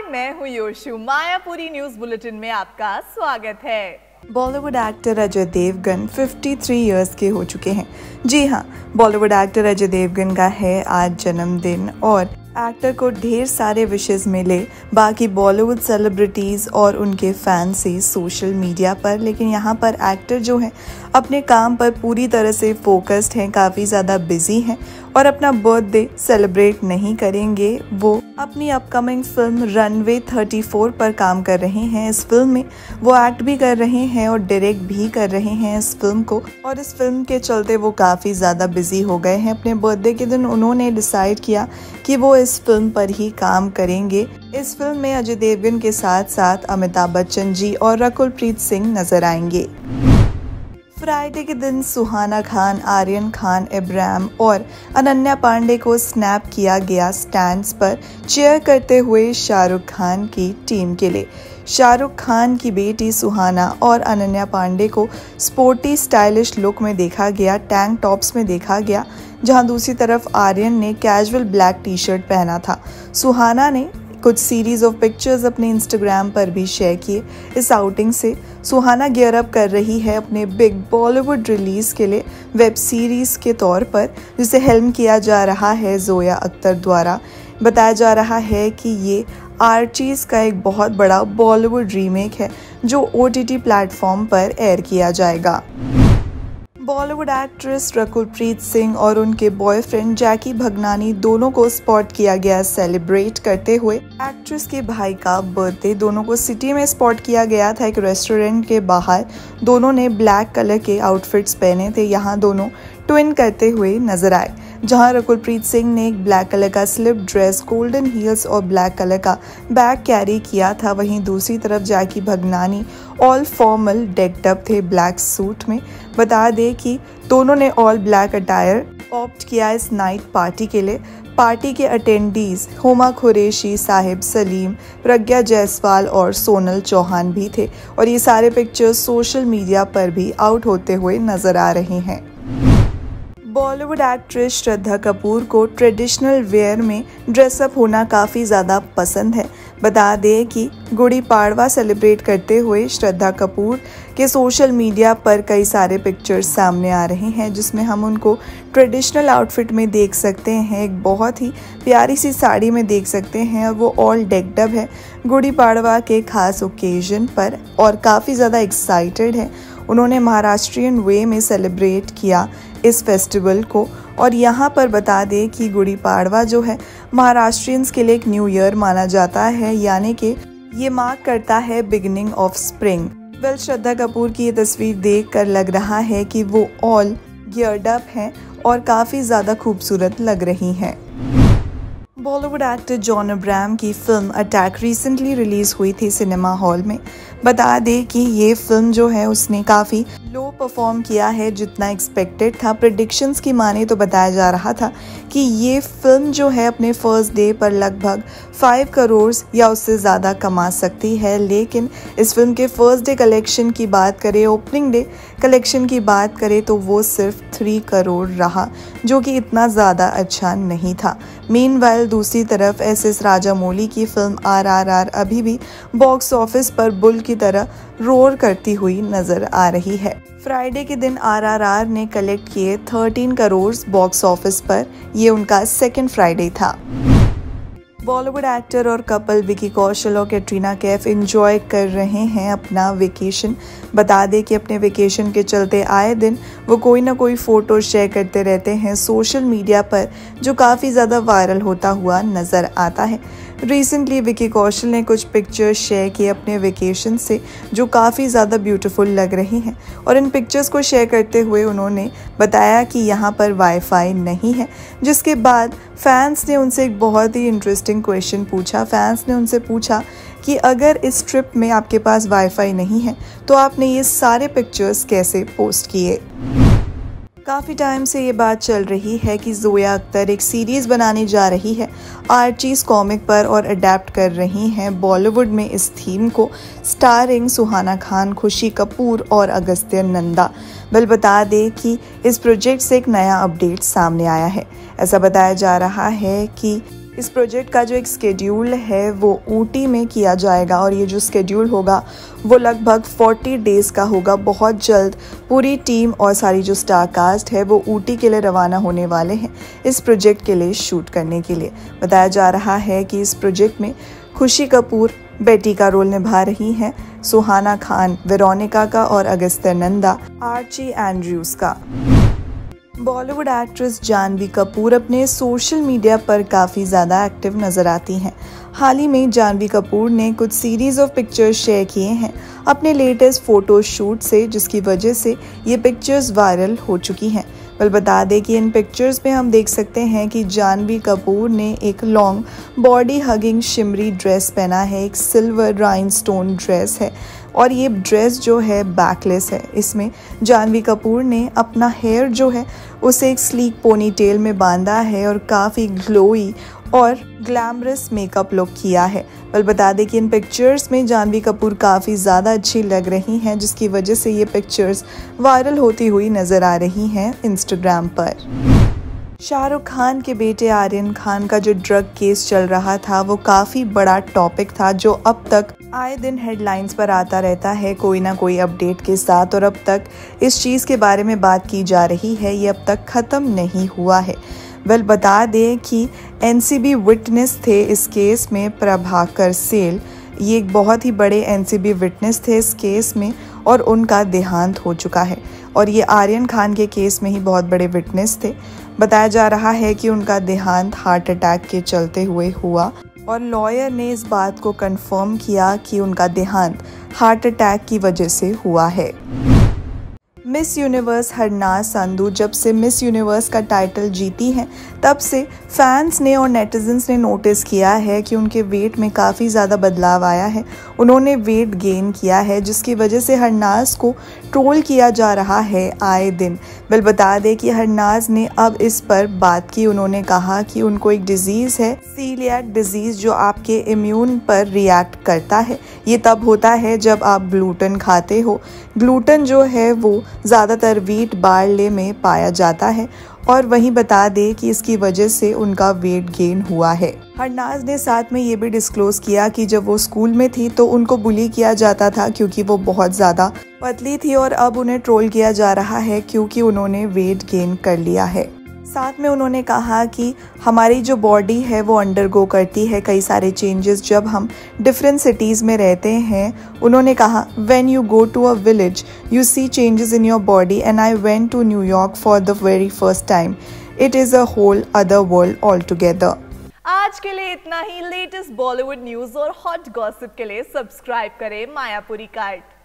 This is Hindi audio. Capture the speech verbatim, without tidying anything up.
मैं हूँ योशु। मायापुरी न्यूज बुलेटिन में आपका स्वागत है। बॉलीवुड एक्टर अजय देवगन तिरेपन इयर्स के हो चुके हैं। जी हाँ, बॉलीवुड एक्टर अजय देवगन का है आज जन्मदिन और एक्टर को ढेर सारे विशेस मिले बाकी बॉलीवुड सेलिब्रिटीज़ और उनके फैंस से सोशल मीडिया पर। लेकिन यहाँ पर एक्टर जो है अपने काम पर पूरी तरह से फोकस्ड हैं, काफ़ी ज़्यादा बिजी हैं और अपना बर्थडे सेलिब्रेट नहीं करेंगे। वो अपनी अपकमिंग फिल्म रनवे चौंतीस पर काम कर रहे हैं। इस फिल्म में वो एक्ट भी कर रहे हैं और डायरेक्ट भी कर रहे हैं इस फिल्म को, और इस फिल्म के चलते वो काफ़ी ज़्यादा बिजी हो गए हैं। अपने बर्थडे के दिन उन्होंने डिसाइड किया कि वो इस फिल्म पर ही काम करेंगे। इस फिल्म में अजय देवगन के साथ साथ अमिताभ बच्चन जी और रकुलप्रीत सिंह नजर आएंगे। फ्राइडे के दिन सुहाना खान, आर्यन खान, इब्राहिम और अनन्या पांडे को स्नैप किया गया स्टैंड्स पर चीयर करते हुए शाहरुख खान की टीम के लिए। शाहरुख खान की बेटी सुहाना और अनन्या पांडे को स्पोर्टी स्टाइलिश लुक में देखा गया, टैंक टॉप्स में देखा गया, जहां दूसरी तरफ आर्यन ने कैजुअल ब्लैक टी शर्ट पहना था। सुहाना ने कुछ सीरीज ऑफ पिक्चर्स अपने इंस्टाग्राम पर भी शेयर किए। इस आउटिंग से सुहाना गियर अप कर रही है अपने बिग बॉलीवुड रिलीज के लिए वेब सीरीज के तौर पर, जिसे हेल्म किया जा रहा है जोया अख्तर द्वारा। बताया जा रहा है कि ये आर्चीज का एक बहुत बड़ा बॉलीवुड रीमेक है जो ओ टी टी प्लेटफॉर्म पर एयर किया जाएगा। बॉलीवुड एक्ट्रेस रकुलप्रीत सिंह और उनके बॉयफ्रेंड जैकी भगनानी दोनों को स्पॉट किया गया सेलिब्रेट करते हुए। एक्ट्रेस के भाई का बर्थडे दोनों को सिटी में स्पॉट किया गया था एक रेस्टोरेंट के बाहर। दोनों ने ब्लैक कलर के आउटफिट्स पहने थे। यहाँ दोनों ट्विन करते हुए नजर आए, जहां रकुलप्रीत सिंह ने एक ब्लैक कलर का स्लिप ड्रेस, गोल्डन हील्स और ब्लैक कलर का बैग कैरी किया था। वहीं दूसरी तरफ Jackky Bhagnani all formal decked up थे ब्लैक सूट में। बता दें कि दोनों ने ऑल ब्लैक अटायर ऑप्ट किया इस नाइट पार्टी के लिए। पार्टी के अटेंडीज हुमा कुरैशी, साहिब सलीम, प्रज्ञा जायसवाल और सोनल चौहान भी थे और ये सारे पिक्चर्स सोशल मीडिया पर भी आउट होते हुए नजर आ रहे हैं। बॉलीवुड एक्ट्रेस श्रद्धा कपूर को ट्रेडिशनल वेयर में ड्रेसअप होना काफ़ी ज़्यादा पसंद है। बता दें कि गुड़ी पाड़वा सेलिब्रेट करते हुए श्रद्धा कपूर के सोशल मीडिया पर कई सारे पिक्चर्स सामने आ रहे हैं, जिसमें हम उनको ट्रेडिशनल आउटफिट में देख सकते हैं। एक बहुत ही प्यारी सी साड़ी में देख सकते हैं और वो ऑल डेक्ड अप है गुड़ी पाड़वा के खास ओकेजन पर और काफ़ी ज़्यादा एक्साइटेड है। उन्होंने महाराष्ट्रियन वे में सेलिब्रेट किया इस फेस्टिवल को। और यहाँ पर बता दें कि गुड़ी पाड़वा जो है महाराष्ट्रियंस के लिए एक न्यू ईयर माना जाता है, यानी कि ये मार्क करता है beginning of spring. Well, Shraddha Kapoor की ये तस्वीर देखकर लग रहा है कि वो ऑल गियर्ड अप हैं और काफ़ी ज़्यादा खूबसूरत लग रही हैं। बॉलीवुड एक्टर जॉन अब्राहम की फिल्म अटैक रिसेंटली रिलीज हुई थी सिनेमा हॉल में। बता दें कि ये फिल्म जो है उसने काफ़ी लो परफॉर्म किया है जितना एक्सपेक्टेड था। प्रेडिक्शंस की माने तो बताया जा रहा था कि ये फिल्म जो है अपने फर्स्ट डे पर लगभग फाइव करोड़ या उससे ज़्यादा कमा सकती है, लेकिन इस फिल्म के फर्स्ट डे कलेक्शन की बात करें, ओपनिंग डे कलेक्शन की बात करें तो वो सिर्फ थ्री करोड़ रहा, जो कि इतना ज़्यादा अच्छा नहीं था। मीनवाइल दूसरी तरफ एस एस राजामौली की फिल्म आर आर आर अभी भी बॉक्स ऑफिस पर बुल की तरह रोर करती हुई नजर आ रही है। फ्राइडे के दिन आर आर आर ने कलेक्ट किए थर्टीन करोड़ बॉक्स ऑफिस पर। ये उनका सेकंड फ्राइडे था। बॉलीवुड एक्टर और कपल विकी कौशल और कैटरीना कैफ एंजॉय कर रहे हैं अपना वेकेशन। बता दें कि अपने वेकेशन के चलते आए दिन वो कोई ना कोई फ़ोटो शेयर करते रहते हैं सोशल मीडिया पर, जो काफ़ी ज़्यादा वायरल होता हुआ नज़र आता है। रिसेंटली विकी कौशल ने कुछ पिक्चर्स शेयर किए अपने वेकेशन से, जो काफ़ी ज़्यादा ब्यूटीफुल लग रही हैं और इन पिक्चर्स को शेयर करते हुए उन्होंने बताया कि यहाँ पर वाईफाई नहीं है, जिसके बाद फैंस ने उनसे एक बहुत ही इंटरेस्टिंग क्वेश्चन पूछा। फैंस ने उनसे पूछा कि अगर इस ट्रिप में आपके पास वाईफाई नहीं है तो आपने ये सारे पिक्चर्स कैसे पोस्ट किए। काफ़ी टाइम से ये बात चल रही है कि जोया अख्तर एक सीरीज़ बनाने जा रही है आर्चीज कॉमिक पर और अडेप्ट कर रही हैं बॉलीवुड में इस थीम को, स्टारिंग सुहाना खान, खुशी कपूर और अगस्त्य नंदा। वेल, बता दें कि इस प्रोजेक्ट से एक नया अपडेट सामने आया है। ऐसा बताया जा रहा है कि इस प्रोजेक्ट का जो एक स्केड्यूल है वो ऊटी में किया जाएगा और ये जो स्केड्यूल होगा वो लगभग चालीस डेज़ का होगा। बहुत जल्द पूरी टीम और सारी जो स्टार कास्ट है वो ऊटी के लिए रवाना होने वाले हैं इस प्रोजेक्ट के लिए शूट करने के लिए। बताया जा रहा है कि इस प्रोजेक्ट में खुशी कपूर बेटी का रोल निभा रही हैं, सुहाना खान वेरोनिका का और अगस्त्य नंदा आर्ची एंड्रयूज का। बॉलीवुड एक्ट्रेस जानवी कपूर अपने सोशल मीडिया पर काफ़ी ज़्यादा एक्टिव नज़र आती हैं। हाल ही में जानवी कपूर ने कुछ सीरीज़ ऑफ पिक्चर्स शेयर किए हैं अपने लेटेस्ट फ़ोटो शूट से, जिसकी वजह से ये पिक्चर्स वायरल हो चुकी हैं। बल बता दें कि इन पिक्चर्स में हम देख सकते हैं कि जानवी कपूर ने एक long body hugging shimmery dress पहना है, एक सिल्वर राइनस्टोन ड्रेस है और ये ड्रेस जो है बैकलेस है। इसमें जानवी कपूर ने अपना हेयर जो है उसे एक स्लीक पोनी टेल में बांधा है और काफ़ी ग्लोई और ग्लैमरस मेकअप लुक किया है। बल बता दें कि इन पिक्चर्स में जानवी कपूर काफ़ी ज़्यादा अच्छी लग रही हैं, जिसकी वजह से ये पिक्चर्स वायरल होती हुई नज़र आ रही हैं इंस्टाग्राम पर। शाहरुख खान के बेटे आर्यन खान का जो ड्रग केस चल रहा था वो काफ़ी बड़ा टॉपिक था, जो अब तक आए दिन हेडलाइंस पर आता रहता है कोई ना कोई अपडेट के साथ, और अब तक इस चीज़ के बारे में बात की जा रही है, ये अब तक ख़त्म नहीं हुआ है। वेल बता दें कि एनसीबी विटनेस थे इस केस में प्रभाकर सेल, ये एक बहुत ही बड़े एनसीबी विटनेस थे इस केस में और उनका देहांत हो चुका है और ये आर्यन खान के केस में ही बहुत बड़े विटनेस थे। बताया जा रहा है कि उनका देहांत हार्ट अटैक के चलते हुए हुआ और लॉयर ने इस बात को कंफर्म किया कि उनका देहांत हार्ट अटैक की वजह से हुआ है। मिस यूनिवर्स हरनाज संधू जब से मिस यूनिवर्स का टाइटल जीती हैं तब से फैंस ने और नेटिजन्स ने नोटिस किया है कि उनके वेट में काफ़ी ज़्यादा बदलाव आया है। उन्होंने वेट गेन किया है, जिसकी वजह से हरनाज को ट्रोल किया जा रहा है आए दिन। वेल बता दें कि हरनाज ने अब इस पर बात की। उन्होंने कहा कि उनको एक डिजीज़ है सीलियाक डिजीज़ जो आपके इम्यून पर रिएक्ट करता है। ये तब होता है जब आप ग्लूटेन खाते हो। ग्लूटेन जो है वो ज़्यादातर व्हीट बार्ले में पाया जाता है और वहीं बता दें कि इसकी वजह से उनका वेट गेन हुआ है। हरनाज ने साथ में ये भी डिस्क्लोज किया कि जब वो स्कूल में थी तो उनको बुली किया जाता था क्योंकि वो बहुत ज़्यादा पतली थी और अब उन्हें ट्रोल किया जा रहा है क्योंकि उन्होंने वेट गेन कर लिया है। साथ में उन्होंने कहा कि हमारी जो बॉडी है वो अंडरगो करती है कई सारे चेंजेस जब हम डिफरेंट सिटीज़ में रहते हैं। उन्होंने कहा when you go to a village you see changes in your body and I went to New York for the very first time. It is a whole other world all together. आज के लिए इतना ही। लेटेस्ट बॉलीवुड न्यूज़ और हॉट गॉसिप के लिए सब्सक्राइब करें मायापुरी कार्ट।